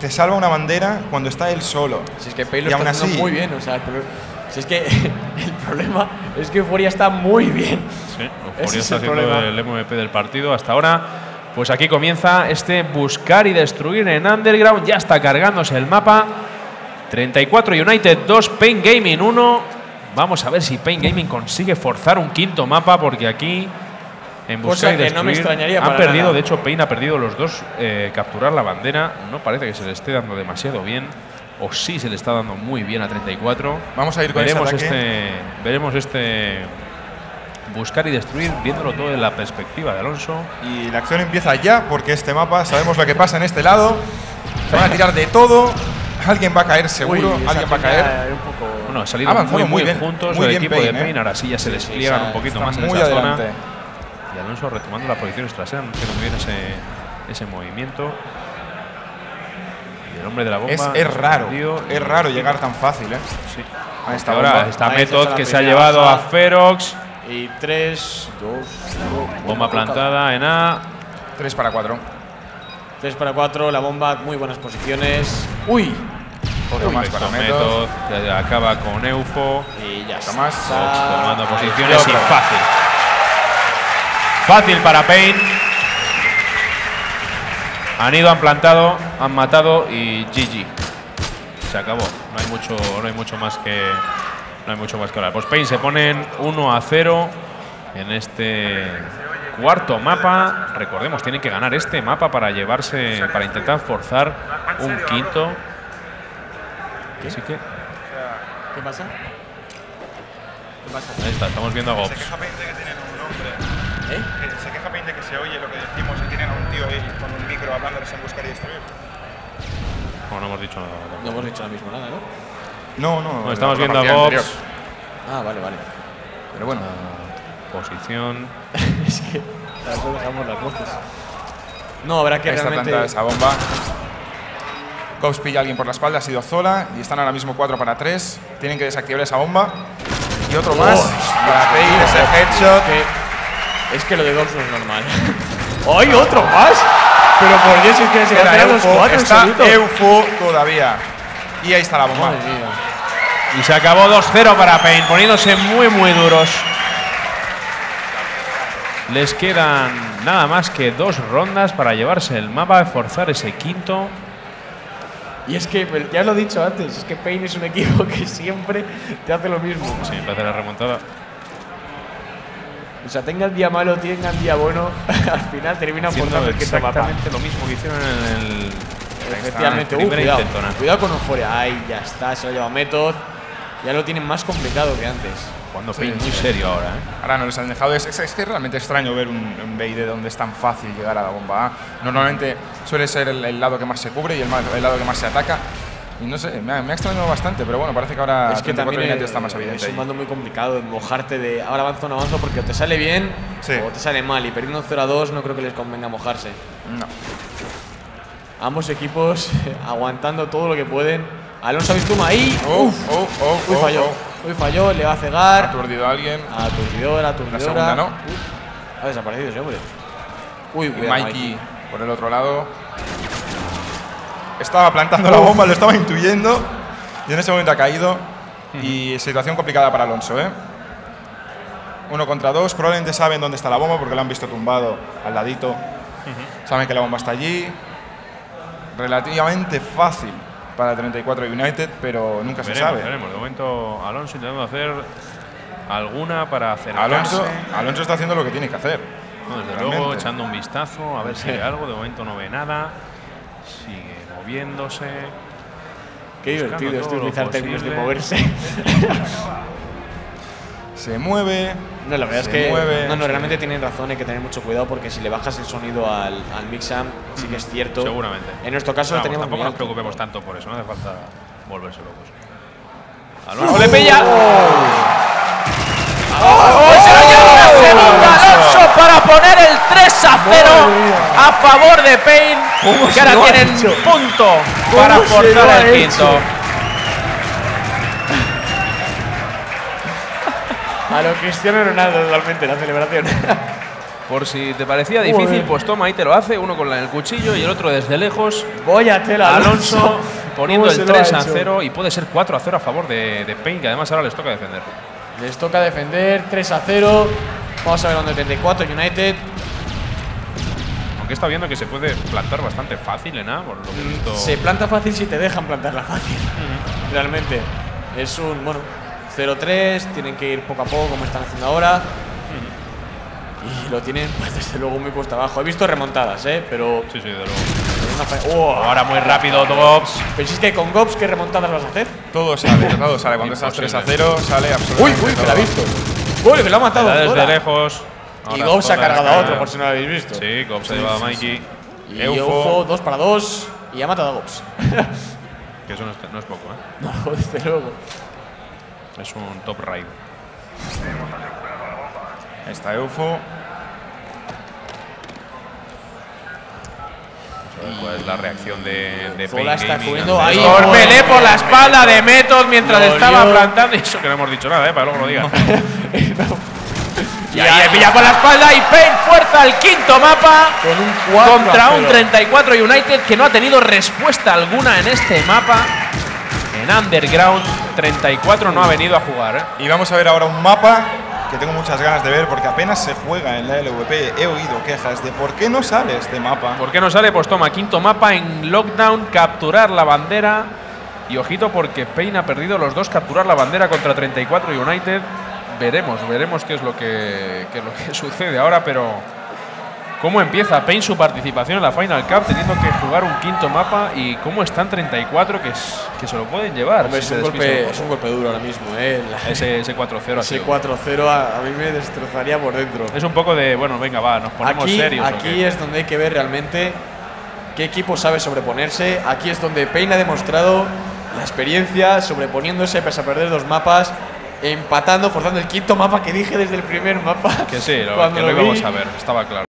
te salva una bandera cuando está él solo. Si es que Pain lo está haciendo muy bien, o sea, si es que el problema es que Euphoria está muy bien. Sí, Euphoria está haciendo el MVP del partido hasta ahora. Pues aquí comienza este buscar y destruir en Underground. Ya está cargándose el mapa. 34 United 2, Pain Gaming 1. Vamos a ver si Pain Gaming consigue forzar un quinto mapa, porque aquí en buscar y destruir no me extrañaría han perdido. nada. De hecho, Pain ha perdido los dos. Capturar la bandera no parece que se le esté dando demasiado bien. O sí se le está dando muy bien a 34. Vamos a ir con veremos ese ataque. Veremos este buscar y destruir, viéndolo todo en la perspectiva de Alonso. Y la acción empieza ya, porque este mapa, sabemos lo que pasa en este lado. Se van a tirar de todo. Alguien va a caer seguro. Alguien va a caer. Bueno, ha salido muy bien juntos el equipo de Pain. Ahora sí ya se despliegan un poquito más en esa zona. Y Alonso retomando las posiciones traseras, haciendo muy bien ese movimiento. El hombre de la bomba es raro llegar tan fácil, Sí. Ahí está ahora está Method, que se ha llevado a Ferox. Y 3, 2, 1. Bomba plantada en A. 3 para 4. 3 para 4, la bomba, muy buenas posiciones. ¡Uy! Otro más para Method, que acaba con Eufo. Y ya está. más. Fox tomando posiciones y fácil. Fácil para Pain. Han ido, han plantado, han matado y GG. Se acabó. No hay mucho más que hablar. Pues Pain se ponen 1-0 en este cuarto mapa. Recordemos, tienen que ganar este mapa para llevarse, para intentar forzar un quinto. Así que. ¿Qué pasa? Ahí está, estamos viendo a Gops. Se queja Pain de que tienen un nombre. Se queja Pain de que se oye lo que decimos y tienen a un tío ahí con un micro hablándoles en buscar y destruir. No, no hemos dicho nada. No hemos dicho ahora mismo nada, No, ¿no? No, estamos viendo a Gops. Ah, vale. Pero bueno. Posición. Es que no dejamos las voces. No, habrá que Esta realmente… planta esa bomba. Gops pilla a alguien por la espalda, ha sido Zola y están ahora mismo 4 para 3. Tienen que desactivar esa bomba. Y otro más. Para Pain ese headshot. Es que lo de Gops no es normal. ¡Ay, otro más! Pero por Dios, es que se quedan los 4 está Eufo todavía. Y ahí está la bomba. Madre mía. Y se acabó 2-0 para Pain, poniéndose muy duros. Les quedan nada más que 2 rondas para llevarse el mapa, forzar ese quinto. Y es que, ya lo he dicho antes, es que Pain es un equipo que siempre te hace lo mismo. Sí, empieza la remontada. O sea, tenga el día malo, tenga el día bueno, al final termina forzando el quinto mapa. Exactamente lo mismo que hicieron en el… Efectivamente, cuidado con Euphoria. Ahí ya está, se lo lleva Method. Ya lo tienen más complicado que antes. Cuando Pain muy serio ahora, Ahora no les han dejado. Es que es realmente extraño ver un BID donde es tan fácil llegar a la bomba A. Normalmente suele ser el lado que más se cubre y el lado que más se ataca. Y no sé, me ha extrañado bastante, pero bueno, parece que ahora es que también está más evidente. Es un mando muy complicado de mojarte de ahora avanzo o no avanzo, porque o te sale bien o te sale mal. Y perdiendo 0-2 no creo que les convenga mojarse. No. Ambos equipos aguantando todo lo que pueden. Alonso Abistuma ahí. Falló, le va a cegar. Ha aturdido a alguien. Aturdidora. La segunda no. Ha desaparecido ese hombre. Mikey por el otro lado. Estaba plantando la bomba, lo estaba intuyendo. Y en ese momento ha caído. Y situación complicada para Alonso, 1 contra 2. Probablemente saben dónde está la bomba porque la han visto tumbado al ladito. Saben que la bomba está allí. Relativamente fácil para 34 United, pero nunca se sabe. Veremos. De momento Alonso intentando hacer alguna para acercarse. Alonso está haciendo lo que tiene que hacer. No, desde luego, echando un vistazo a ver si ve algo. De momento no ve nada. Sigue moviéndose. Qué divertido es utilizar términos de moverse. Se mueve. No, la verdad es que no, realmente tienen razón, hay que tener mucho cuidado porque si le bajas el sonido al Mixam, sí que es cierto. Seguramente. En nuestro caso lo teníamos tampoco nos preocupemos tanto por eso, no hace falta volverse locos. Alonso le pilla. Se lo lleva una segunda Alonso para poner el 3-0 a favor de Pain, que ahora tienen punto para forzar el quinto. A lo Cristiano Ronaldo totalmente la celebración. Por si te parecía difícil, pues toma, ahí te lo hace. Uno con el cuchillo y el otro desde lejos. Voy a tela, Alonso poniendo ¿Cómo el se lo ha 3-0 y puede ser 4-0 a favor de Pain, que además ahora les toca defender. Les toca defender 3-0. Vamos a ver dónde 34 United. Aunque está viendo que se puede plantar bastante fácil en A, por lo que he visto. Se planta fácil si te dejan plantarla fácil. Realmente. Es un, bueno, 0-3. Tienen que ir poco a poco como están haciendo ahora. Y lo tienen, pues, desde luego muy puesto abajo. He visto remontadas, pero… Sí, de luego. Ahora muy rápido Dobbs. ¿Pensáis que con Gobbs qué remontadas vas a hacer? Todo sale, todo sale. Cuando estás 3-0 sale absolutamente Uy, que todo. la ha visto. Uy, que lo ha matado. Desde lejos. Y Ahora Gobbs ha toda la cargado a otro, carga. por si no lo habéis visto. Sí, Gobbs ha llevado a Mikey. Y Eufo 2 para 2. Y ha matado a Gobbs. Que eso no es poco, No, desde luego. Es un top raid. Está Eufo. ¿Cuál es la reacción de Zola Pain está Gaming? cogiendo ahí. Torpelé por la espalda de Method mientras Lo estaba lió. plantando. Eso que no hemos dicho nada, para luego lo digan. Y ahí le pilla por la espalda y Pain fuerza el quinto mapa Con un 4 contra un 34 United que no ha tenido respuesta alguna en este mapa. En Underground 34 no ha venido a jugar. Y vamos a ver ahora un mapa que tengo muchas ganas de ver porque apenas se juega en la LVP. He oído quejas de por qué no sale este mapa. ¿Por qué no sale? Pues toma, quinto mapa en lockdown, capturar la bandera. Y ojito porque Pain ha perdido los dos, capturar la bandera contra 34 United. Veremos qué es lo que sucede ahora, pero cómo empieza Pain su participación en la Final Cup teniendo que jugar un quinto mapa y cómo están 34 que se lo pueden llevar. Hombre, si es, se un despista golpe, es un golpe duro ahora mismo, Ese 4-0 ha Ese sido. 4-0 a mí me destrozaría por dentro. Es un poco de, bueno, venga, va, nos ponemos serios. ¿o Aquí qué? es donde hay que ver realmente qué equipo sabe sobreponerse. Aquí es donde Pain ha demostrado la experiencia, sobreponiéndose pese a perder dos mapas, empatando, forzando el quinto mapa que dije desde el primer mapa. Que sí, Cuando que lo vi. íbamos a ver, estaba claro.